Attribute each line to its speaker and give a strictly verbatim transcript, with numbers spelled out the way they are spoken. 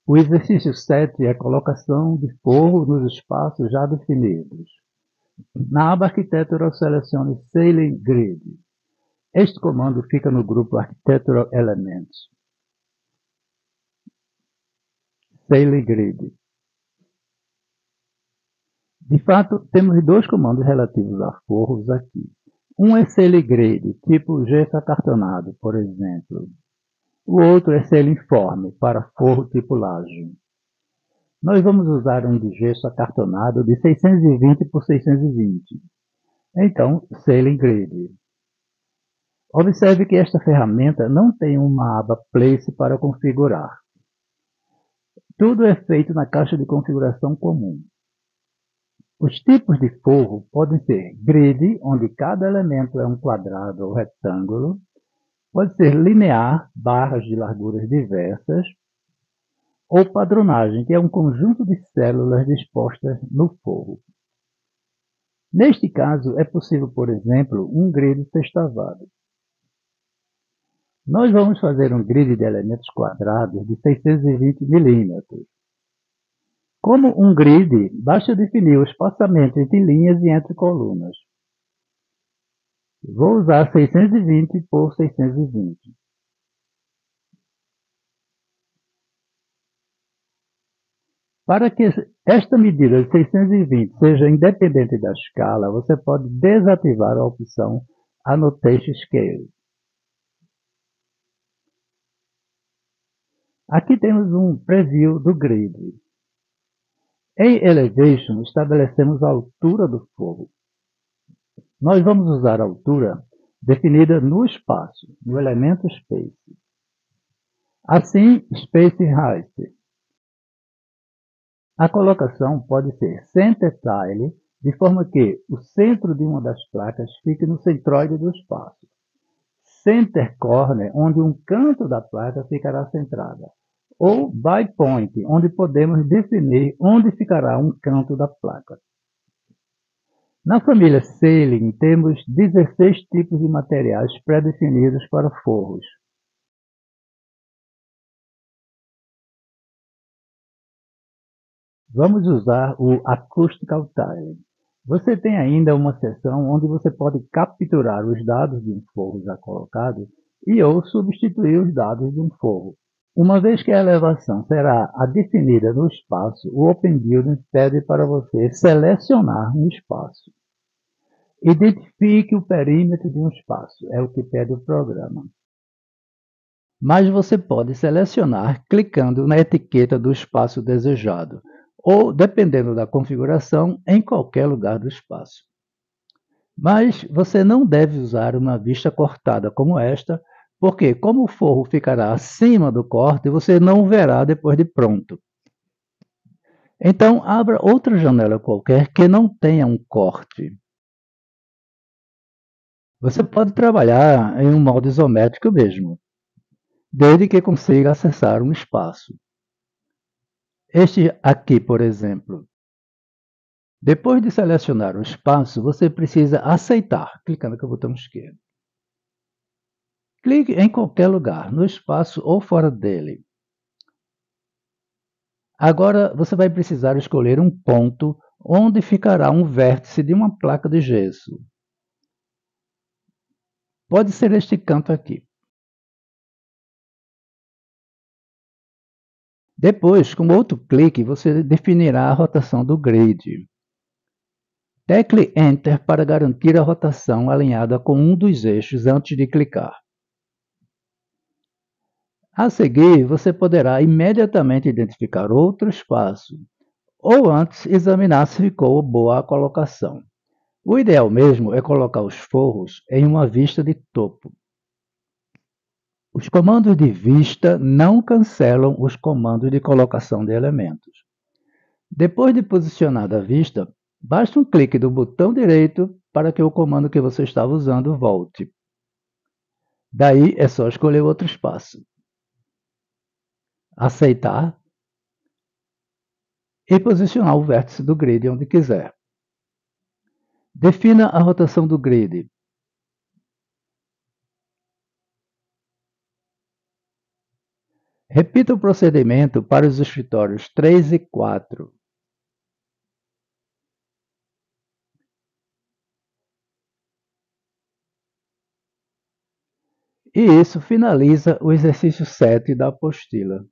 Speaker 1: O exercício sete é a colocação de forro nos espaços já definidos. Na aba Architectural, selecione Ceiling Grid. Este comando fica no grupo Architectural Elements. Ceiling Grid. De fato, temos dois comandos relativos a forros aqui. Um é Ceiling Grid, tipo gesso acartonado, por exemplo. O outro é Ceiling Form, para forro tipo laje. Nós vamos usar um de gesso acartonado de seiscentos e vinte por seiscentos e vinte. Então, Ceiling Grid. Observe que esta ferramenta não tem uma aba Place para configurar. Tudo é feito na caixa de configuração comum. Os tipos de forro podem ser grid, onde cada elemento é um quadrado ou retângulo. Pode ser linear, barras de larguras diversas. Ou padronagem, que é um conjunto de células dispostas no forro. Neste caso, é possível, por exemplo, um grid sextavado. Nós vamos fazer um grid de elementos quadrados de seiscentos e vinte milímetros. Como um grid, basta definir o espaçamento entre linhas e entre colunas. Vou usar seiscentos e vinte por seiscentos e vinte. Para que esta medida de seiscentos e vinte seja independente da escala, você pode desativar a opção Annotation Scale. Aqui temos um preview do grid. Em Elevation, estabelecemos a altura do forro. Nós vamos usar a altura definida no espaço, no elemento Space. Assim, Space Height. A colocação pode ser Center Tile, de forma que o centro de uma das placas fique no centroide do espaço. Center Corner, onde um canto da placa ficará centrada. Ou By Point, onde podemos definir onde ficará um canto da placa. Na família Ceiling, temos dezesseis tipos de materiais pré-definidos para forros. Vamos usar o Acoustical Tiling. Você tem ainda uma seção onde você pode capturar os dados de um forro já colocado e ou substituir os dados de um forro. Uma vez que a elevação será a definida no espaço, o Open Building pede para você selecionar um espaço. Identifique o perímetro de um espaço, é o que pede o programa. Mas você pode selecionar clicando na etiqueta do espaço desejado, ou, dependendo da configuração, em qualquer lugar do espaço. Mas você não deve usar uma vista cortada como esta, porque, como o forro ficará acima do corte, você não o verá depois de pronto. Então, abra outra janela qualquer que não tenha um corte. Você pode trabalhar em um modo isométrico mesmo, desde que consiga acessar um espaço. Este aqui, por exemplo. Depois de selecionar o espaço, você precisa aceitar, clicando com o botão esquerdo. Clique em qualquer lugar, no espaço ou fora dele. Agora você vai precisar escolher um ponto onde ficará um vértice de uma placa de gesso. Pode ser este canto aqui. Depois, com outro clique, você definirá a rotação do grid. Tecle Enter para garantir a rotação alinhada com um dos eixos antes de clicar. A seguir, você poderá imediatamente identificar outro espaço, ou antes examinar se ficou boa a colocação. O ideal mesmo é colocar os forros em uma vista de topo. Os comandos de vista não cancelam os comandos de colocação de elementos. Depois de posicionada a vista, basta um clique do botão direito para que o comando que você estava usando volte. Daí é só escolher outro espaço. Aceitar e posicionar o vértice do grid onde quiser. Defina a rotação do grid. Repita o procedimento para os escritórios três e quatro. E isso finaliza o exercício sete da apostila.